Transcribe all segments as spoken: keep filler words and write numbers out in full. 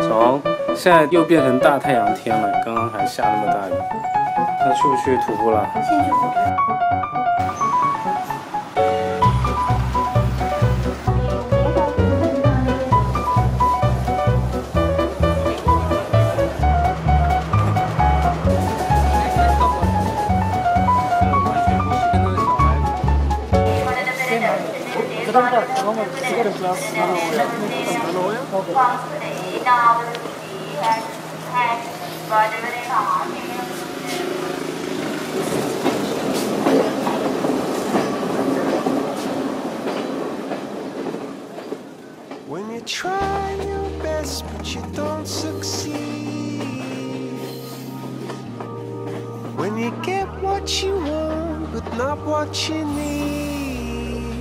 小王，现在又变成大太阳天了，刚刚还下那么大雨，那去不去徒步了？ 先去徒步。 When you try your best but you don't succeed, when you get what you want but not what you need,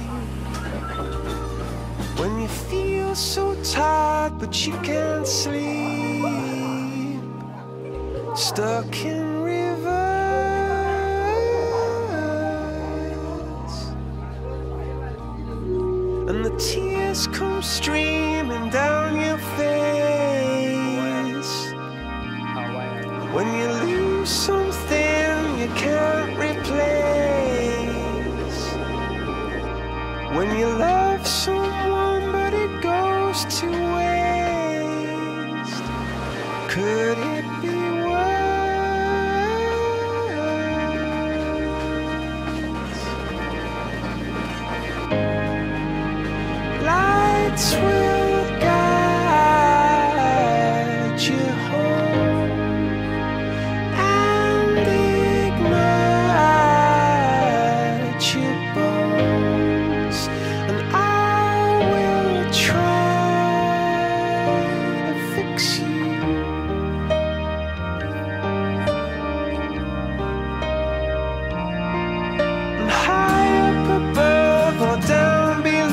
when you feel so tired but you can't sleep, stuck in rivers, and the tears come streaming down your face, when you lose something you can't replace, when you love someone but it goes to waste, could it be lights will guide you home and ignite your bones, and I will try to fix you. And high up above or down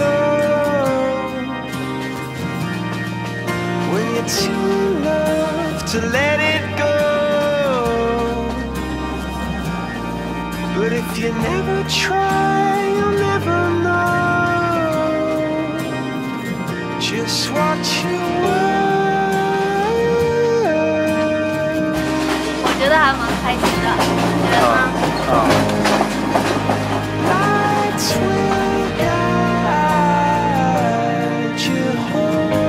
to love to let it go, but if you never try you'll never know just what you were. 我觉得还蛮开心的，你觉得呢？ 啊。 Lights will guide you home.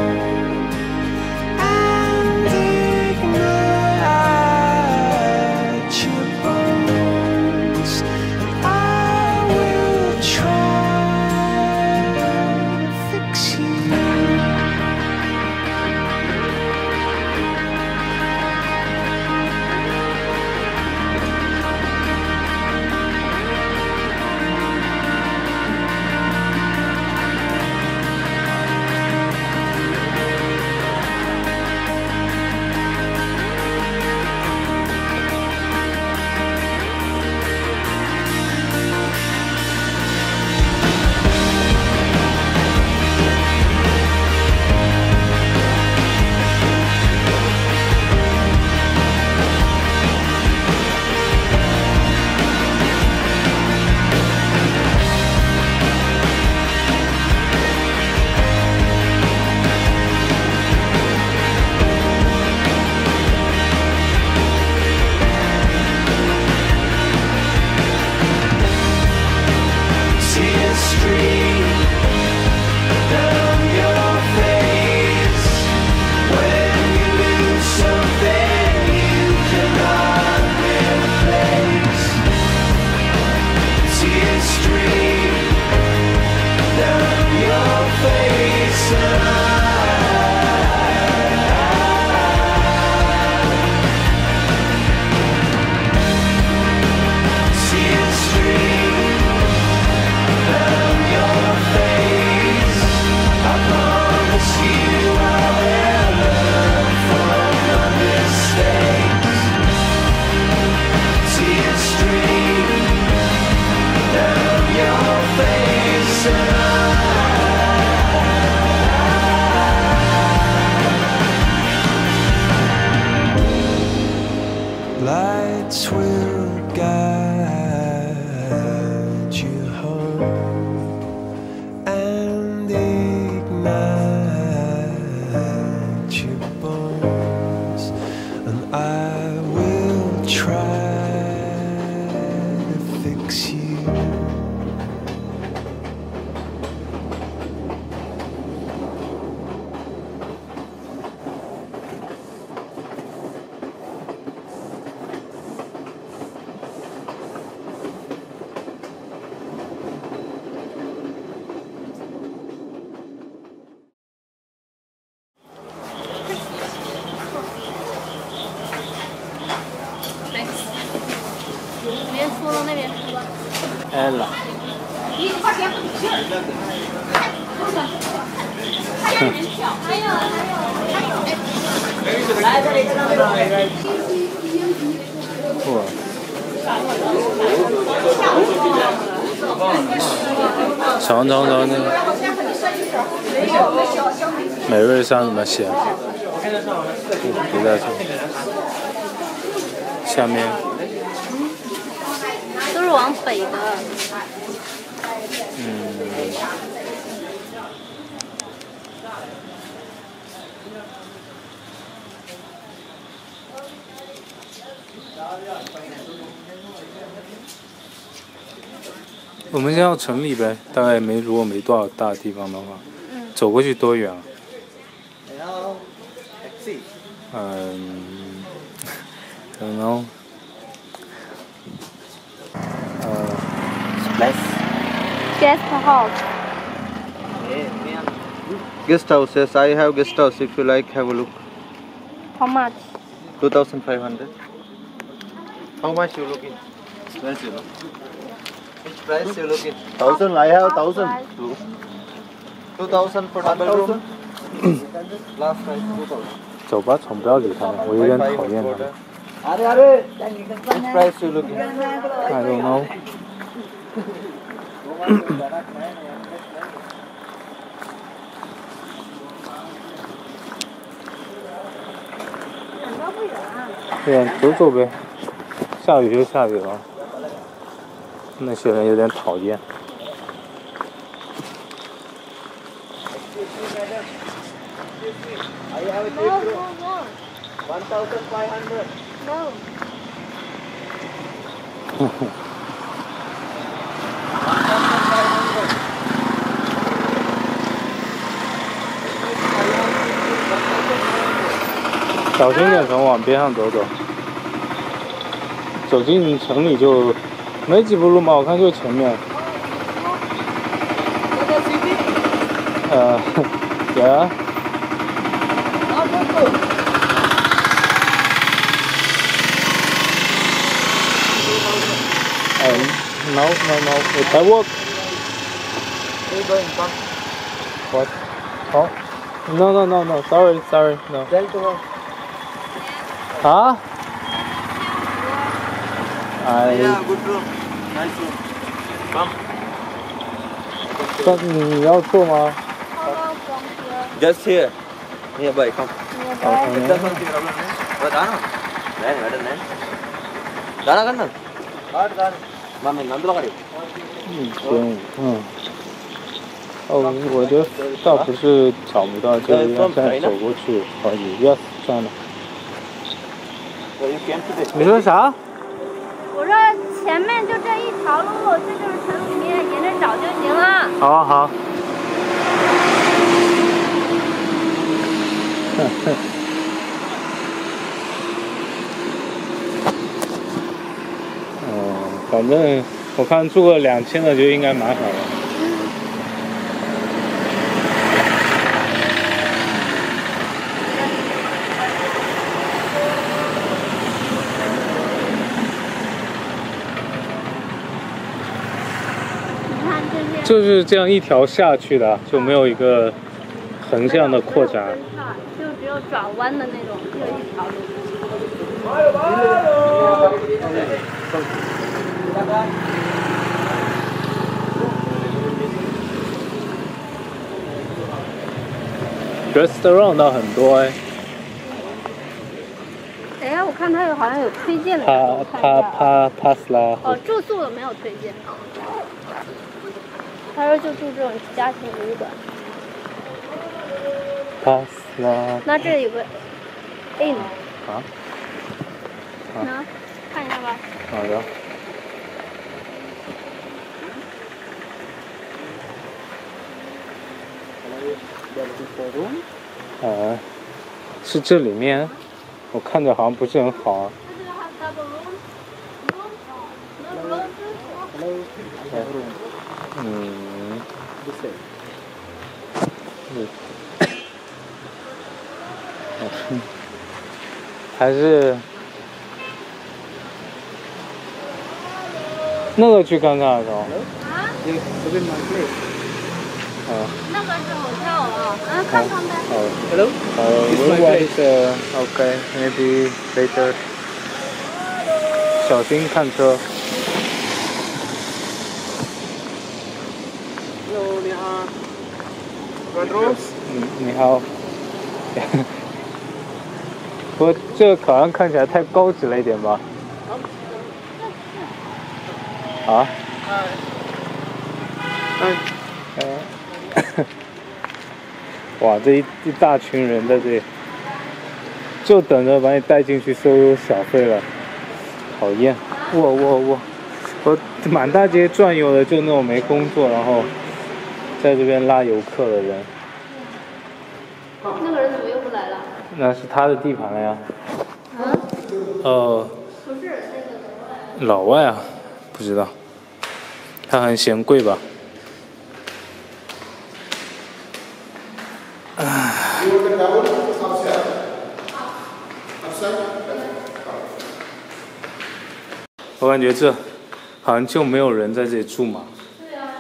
Lights will guide you home and ignite your bones. 哇！尝尝尝那个美瑞山怎么写？别在这，下面都是往北的。 嗯。我们先到城里呗，大概没如果没多少大地方的话， 嗯、 走过去多远啊？ Taxi. 嗯 ，don't know。呃 Place. Guest house. Guest house. Yes, I have guest house. If you like, have a look. How much? Two thousand five hundred. How much you looking? Expensive. Which price you looking? Thousand. I have thousand. Two. Two thousand for double room. Last price two thousand. 走吧，总不要理他们，我有点讨厌他们。 Which price you looking? I don't know。对呀，走走呗，下雨就下雨了。那些人有点讨厌。 I have a No, no, no. one thousand five hundred. No. 小心点，从往边上走走。走进城里就没几步路嘛，我看就前面。呃，yeah。 Um, no, no, no. If I walk. What? Oh. No, no, no, no. Sorry, sorry, no. Huh? I. Yeah, good room. Nice room. Come. 但你要坐吗？ How long from here? Just here. Nearby. Come. Nearby. Just one thing. Oh, Dana. Then, madam, then. Dana, kan? Dana, Dana. Mami, nandu lagi. 一千五，嗯。哦，我觉得倒不是找不到，就应该再走过去可以。Yes， 算了。你说啥？ 我说前面就这一条路，这就是城里面，沿着找就行了。 好好。嗯，反正我看住个两千的就应该蛮好的。 你看这些。 就是这样一条下去的，就没有一个横向的扩展。 就只有转弯的那种，就一条路。 restaurant 倒很多哎。 哎呀，我看他有好像有推荐的。 帕帕帕帕斯拉。 哦，住宿的没有推荐。他说就住这种家庭旅馆。 帕斯拉。 那这有个 inn。 啊？ 能看一下吧。 好的。呃，是这里面，我看着好像不是很好啊。嗯。嗯。还是那个去看看是吧？ 啊。 那个是 hotel 啊，嗯，看看呗。 好。Hello. Uh, what is uh, okay? Maybe later. 小心看车。 Hello， 你好。Rose。 嗯，你好。不过这个好像看起来太高级了一点吧？啊？ 哎。 哎。哇，这一一大群人在这里，就等着把你带进去收小费了。讨厌！我我我，我满大街转悠的，就那种没工作，然后在这边拉游客的人。 那个人怎么又不来了？ 那是他的地盘了呀。 啊？ 呃。 不是那个老外啊，不知道。他很嫌贵吧？唉。我感觉这好像就没有人在这里住嘛。 对啊。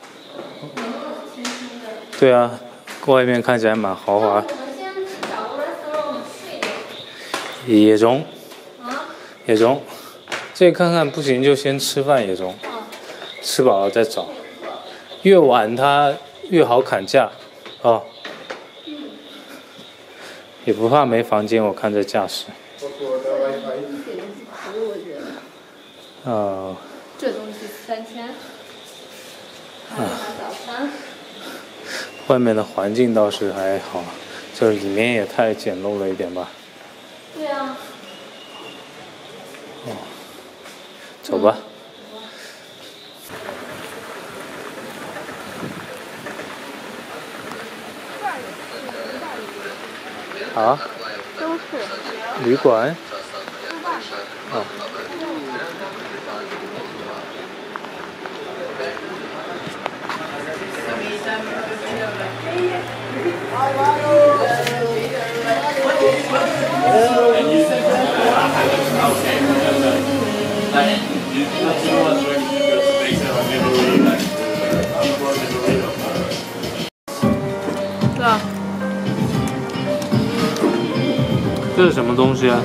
对啊，外面看起来蛮豪华。 我们先找个 restaurant 睡着。 也中。 啊？ 也中。这看看不行就先吃饭也中。 啊。 吃饱了再找。越晚它越好砍价。哦。嗯。也不怕没房间，我看这架势。呃， 这东西三千，还有早餐。 外面的环境倒是还好，就是里面也太简陋了一点吧。 对啊。 哦，走吧。嗯、啊？ 都是。 旅馆。哦。 对啊。 这是什么东西啊？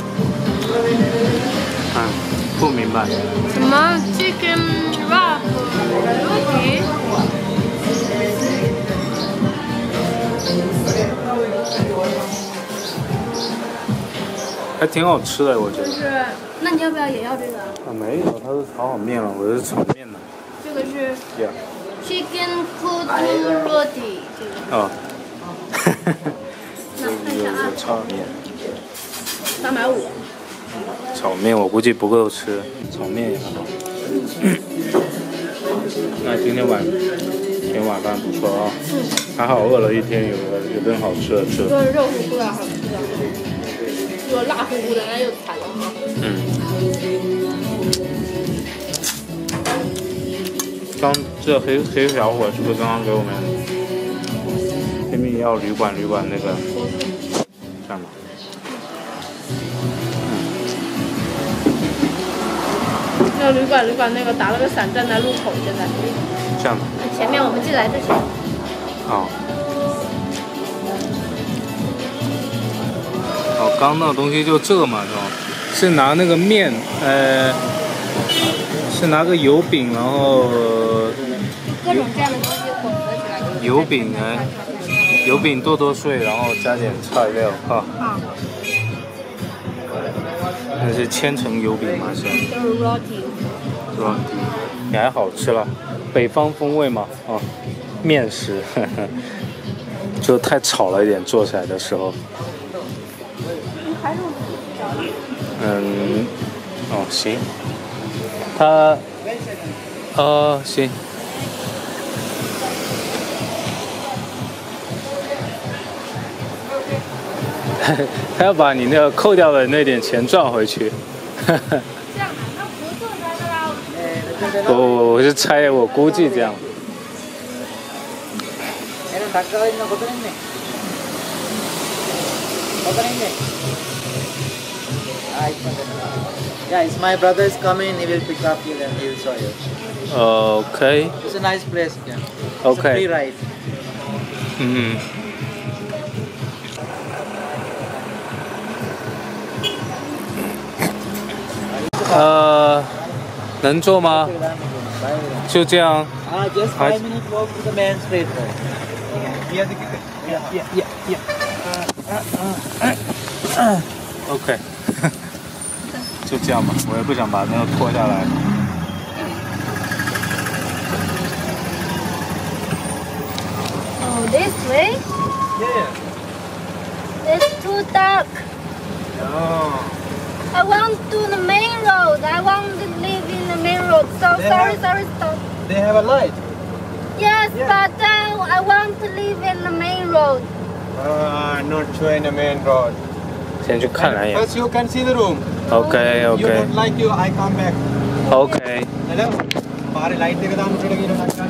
嗯，不明白。 什么 chicken wrap roti？ 还挺好吃的，我觉得。 就是，那你要不要也要这个？ 啊，没有，它是炒好面了，我是炒面的。 这个是 Yeah. chicken pudding roti 这个。 哦。 那看一下啊。 炒面。 三百五。 炒面我估计不够吃，炒面也很好。那今天晚今天晚饭不错啊、哦，嗯、还好饿了一天，有个有顿好吃的吃。 这个肉乎乎的好吃的，这个辣乎乎的那又惨了啊。 嗯。刚这黑黑小伙是不是刚刚给我们拼命要旅馆旅馆那个干嘛？ 那个旅馆旅馆那个打了个伞站在路口，现在。 这样的。 前面我们进来之前。 哦。哦，刚那个东西就这个嘛，是吧？是拿那个面，呃，是拿个油饼，然后。 各种这样的东西混合起来。 油饼呢？油饼剁剁碎，然后加点菜料哈。 啊。 那是千层油饼吗？是。 就是 roti。 roti， 你还好吃了，北方风味嘛，啊，面食，呵呵，就太吵了一点，做起来的时候。嗯，哦行，他，哦行。他要把你那个扣掉的那点钱赚回去。这样的，那不做他的啦。我我是猜，我估计这样。 Yeah, it's my brother is coming. He will pick up you and he will show you. Okay. It's a nice place. Yeah. It's Okay. a free ride. 嗯。呃，能坐吗？就这样。 Ah, just I- five minutes walk to the main street. Yeah, yeah, yeah, yeah. OK， 就这样吧，我也不想把那个脱下来。 Oh, this way? Yeah. It's too dark. Oh. I want to the main road. I want to live in the main road. So They sorry, have- sorry, stop. They have a light. Yes, Yeah. but uh, I want to live in the main road. Ah, not sure in the main road. 先去看两眼。 First you can see the room. OK You OK don't like you, I come back. OK。 Hello? बाहर light देखो दाम उठे लगी ना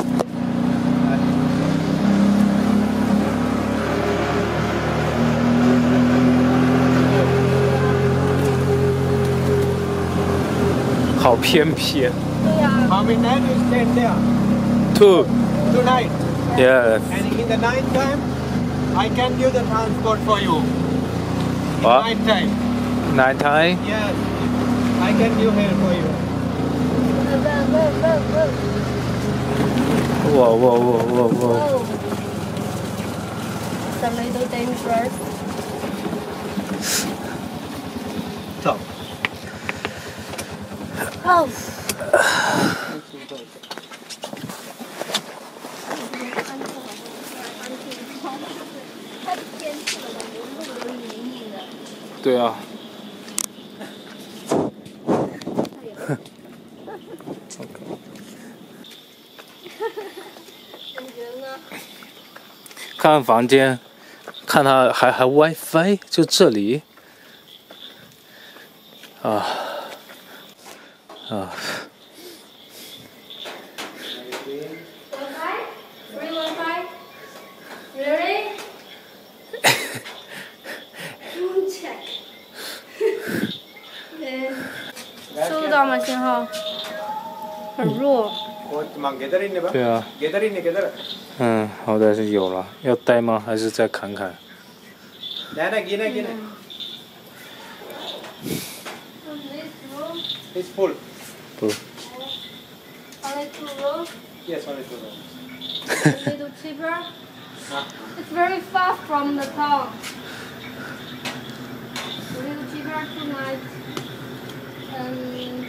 好偏僻。 Yeah. How many nights you stayed there? Two. Two nights. Yeah. And in the night time, I can give the transport for you. What? Night time. Night time. Yes. I can give here for you. Go, go, go, go. 哇哇哇哇哇！ Oh. It's a little dangerous. Stop. Oh. 对啊。看看房间，看它还还 WiFi，就这里。啊啊！ Wi-Fi? Free Wi-Fi? Really? Don't check. 收到吗？信号很弱。 我忙给的人呢吧？ 对啊， 给的人呢给的。 嗯，好歹是有了。要待吗？还是再砍砍？ 来来给呢给呢。 It's full. 不， Only two rows. Yes, only two. A little cheaper. It's very far from the town. A little cheaper, two nights. Um,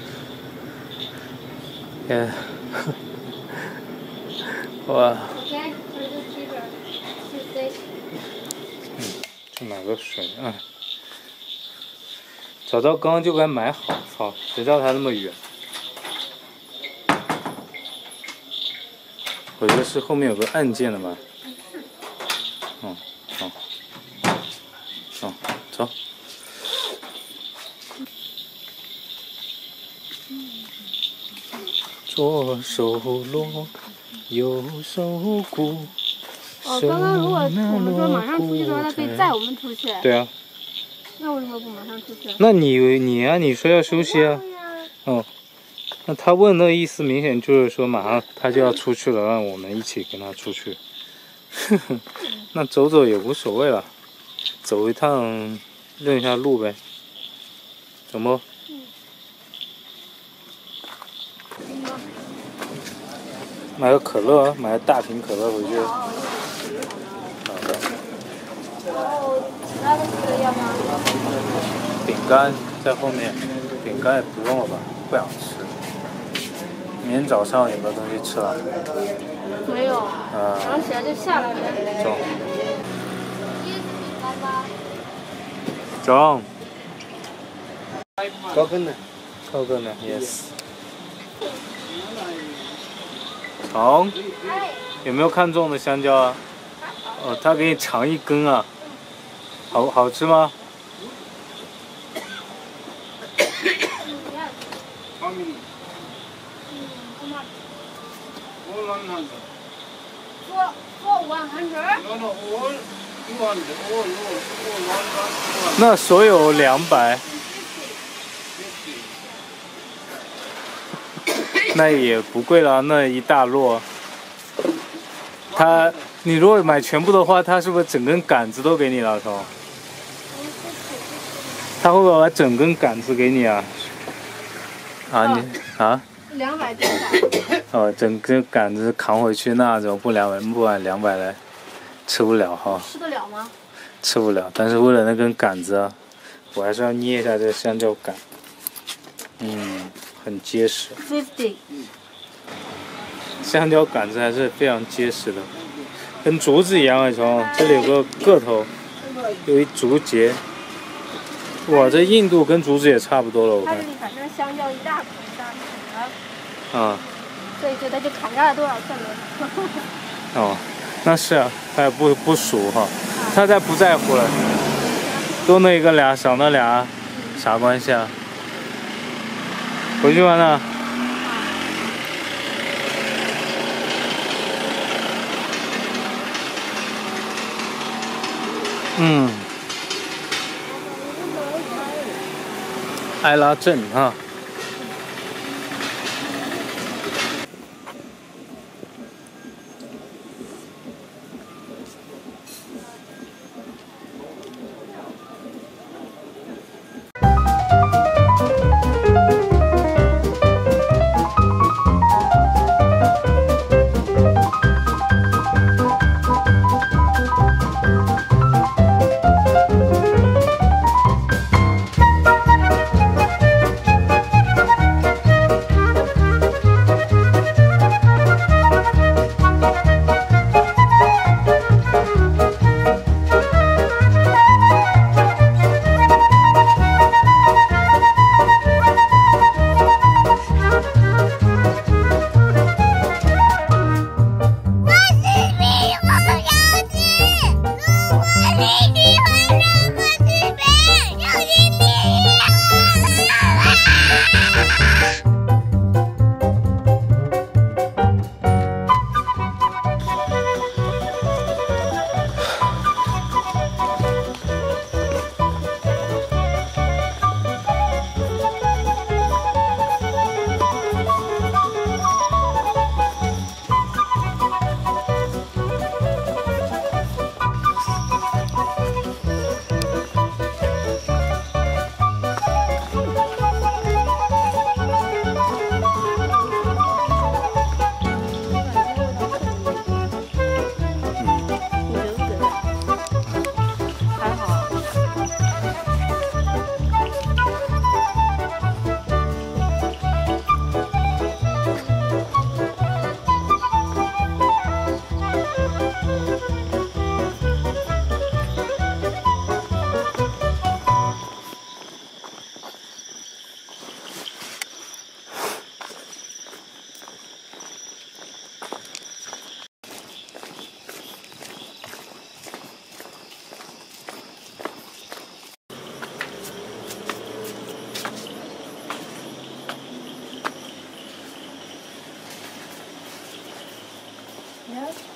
也，哇， okay, a little cheaper. Tuesday. 去买个水啊！早知道刚刚就该买好，操！谁知道它那么远？我觉得是后面有个按键的吧。嗯，走，走，走。左手锣，右手鼓。 哦，刚刚如果我们说马上出去的话，他可以载我们出去。 对啊。 那为什么不马上出去？ 那你你啊，你说要休息啊？哦，那他问那意思明显就是说马上他就要出去了，让我们一起跟他出去。那走走也无所谓了，走一趟认一下路呗。怎么？买个可乐，买个大瓶可乐回去。好的。 哦，其他的吃要吗？ 饼干在后面，饼干也不用了吧，不想吃。明天早上有没有东西吃了？ 没有。 啊、 早上起来就下来呗。 走。 椰子饼干吧。 走。 Coconut. Coconut, yes. 成，有没有看中的香蕉啊？哦，他给你尝一根啊，好好吃吗？ How many? All one hundred. For for one hundred. No, no, all two hundred. All, all, all one, one, two hundred. 那所有两百。 Fifty. 那也不贵了，那一大摞。他，你如果买全部的话，他是不是整根杆子都给你了，头？他会不会把整根杆子给你啊？啊，你啊？ 两百多吧。 哦，整根杆子扛回去那种不两百，不买两百来，吃不了哈。 吃得了吗？ 吃不了，但是为了那根杆子啊，我还是要捏一下这个香蕉杆。嗯，很结实。 fifty。 香蕉杆子还是非常结实的，跟竹子一样的虫。这里有个个头，有一竹节。哇，这硬度跟竹子也差不多了，我看。 它这里反正香蕉一大捆一大捆的。啊。所以觉得这砍下来多少算多少。 哦，那是啊，他也不不数哈，他才不在乎了，多那个俩少那俩，啥关系啊？回去玩了。嗯，艾拉镇哈。 Yes.